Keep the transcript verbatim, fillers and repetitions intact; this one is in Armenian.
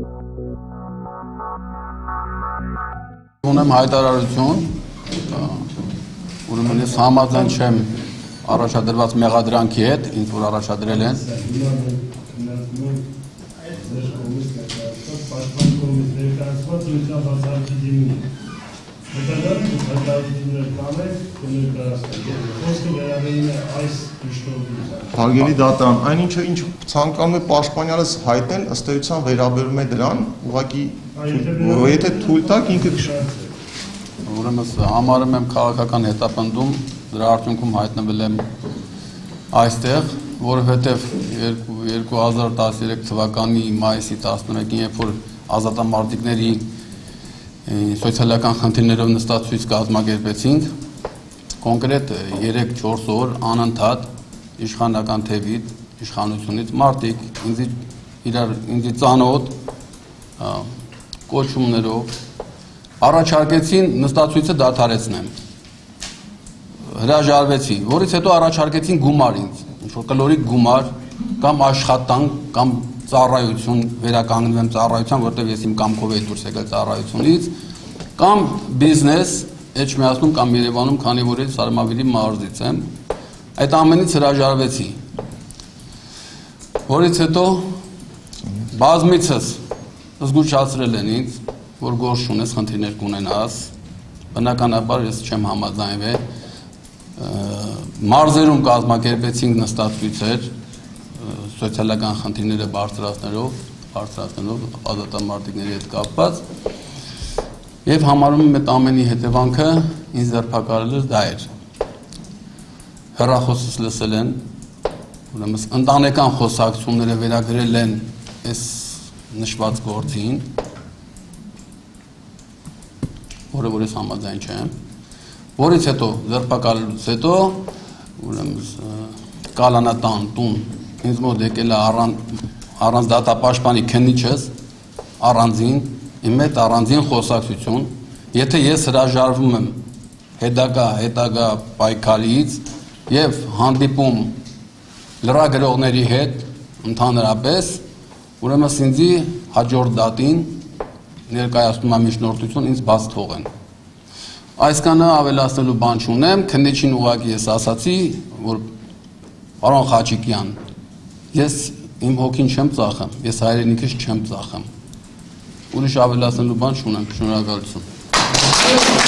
Ունեմ հայտարարություն, ուրեմն ես համաձայն չեմ առաջադրված մեղադրանքի հետ, ինձ որ առաջադրել են։ Հարգելի դատարան, այն ինչը ինչ ցանկանում է պաշտպանյալս հայտնել, ըստ էության վերաբերում է դրան, ուղղակի եթե թույլ տաք ինքը Ուրեմն համարում եմ քաղաքական հետապնդում, դրա արդյունքում հայտնվել եմ այստեղ, որովհետև երկու հազար տասներեք թվականի մայիսի տասնմեկին, երբ որ ազատամարտիկների սոցիալական խնդիրներով նստածույց կազմակերպեցինք, կոնկրետ երեք-չորս օր անընդհատ իշխանական թևից, իշխանությունից մարդիկ ինձ ծանոթ կոչումներով առաջարկեցին նստածույցը դադարեցնեմ, հրաժարվեցի, որից հետո առաջարկեցին գումար ինձ, ինչ-որ կլորիկ գումար, կամ աշխատանք, կամ ծառայություն, վերականգնվեմ ծառայության, որտեղ ես իմ կամքով էի դուրս եկել ծառայությունից, կամ բիզնես, Էջմիածնում կամ Երևանում, քանի որ ես Սարմավիրի մարզից եմ, այդ ամենից հրաժարվեցի, որից հետո բազմիցս զգուշացրել են ինձ, որ գործ չունես, խնդիրներ կունենաս, բնականաբար ես չեմ համաձայնվել, մարզերում կազմակերպեցինք նստածույցեր, սոցիալական խնդիրները բարձրացնելով, բարձրացնելով ազատամարտիկների հետ կապված, եւ համարում եմ այդ ամենի հետևանքը ինձ ձերբակալելը դա էր։ Հեռախոսս լսել են, ուրեմն ընտանեկան խոսակցությունները վերագրել են այս նշված գործին, որը որ ես համաձայն չեմ, որից հետո ձերբակալելուց հետո ուրեմն կալանատան տուն ինձ մոտ եկել է առանց դատապաշտպանի քննիչս առանձին, իմ հետ առանձին խոսակցություն, եթե ես հրաժարվում եմ հետագա հետագա պայքարից եւ հանդիպում լրագրողների հետ ընդհանրապես, ուրեմն ինձի հաջորդ դատին ներկայացնում եմ միջնորդություն ինձ բաց թողեն։ Այսքանը ավելացնելու բան չունեմ, քննիչին ուղղակի ես ասացի, որ պարոն Խաչիկյան, ես իմ հոգին չեմ ծախում, ես հայրենիքս չեմ ծախում։ Ուրիշ ավելացնելու բան չունեմ, շնորհակալություն։